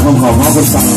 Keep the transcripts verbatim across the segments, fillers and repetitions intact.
ของของเขาเป็นฝั่ง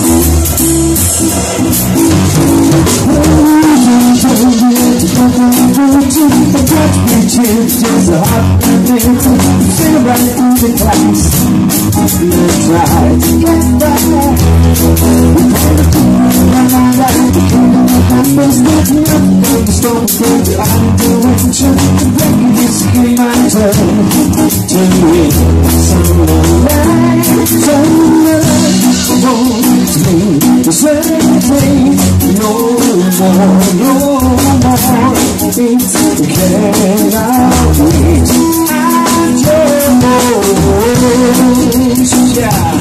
Just a hot minute, sit right in the class. Let's try to get back. We wanna do it right now. There's nothing up on the stone cold. I'm doing just to break this game. My turn to win. Someone someone wants me to say no more, no more. It's okay. I'll wait. I don't know. Yeah.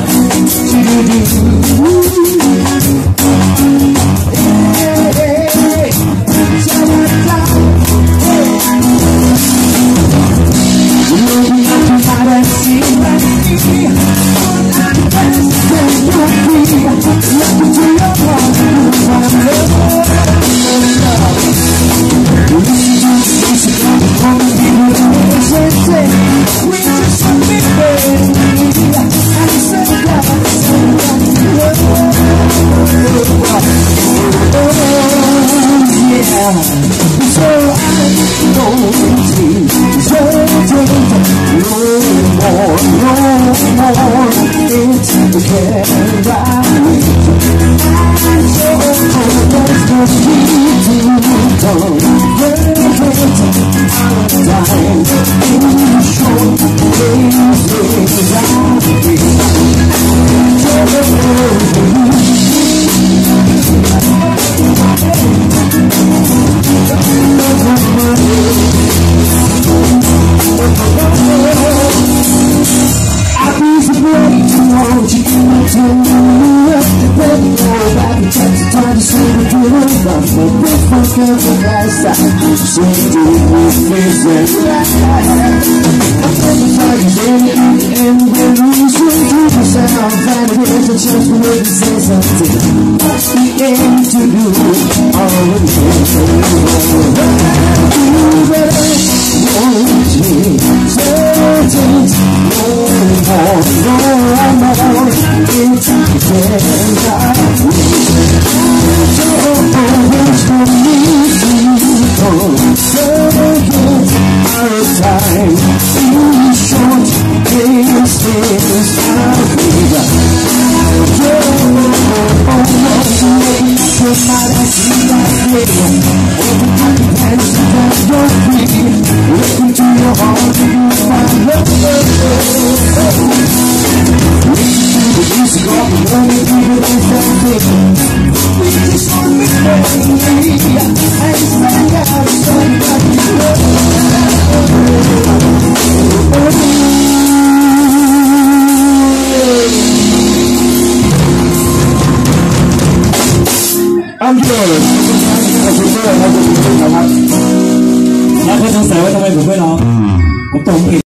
I'm yours. แล้วเพื่อนสงสัยว่าทำไมผมไม่ร้องผมตรงผิด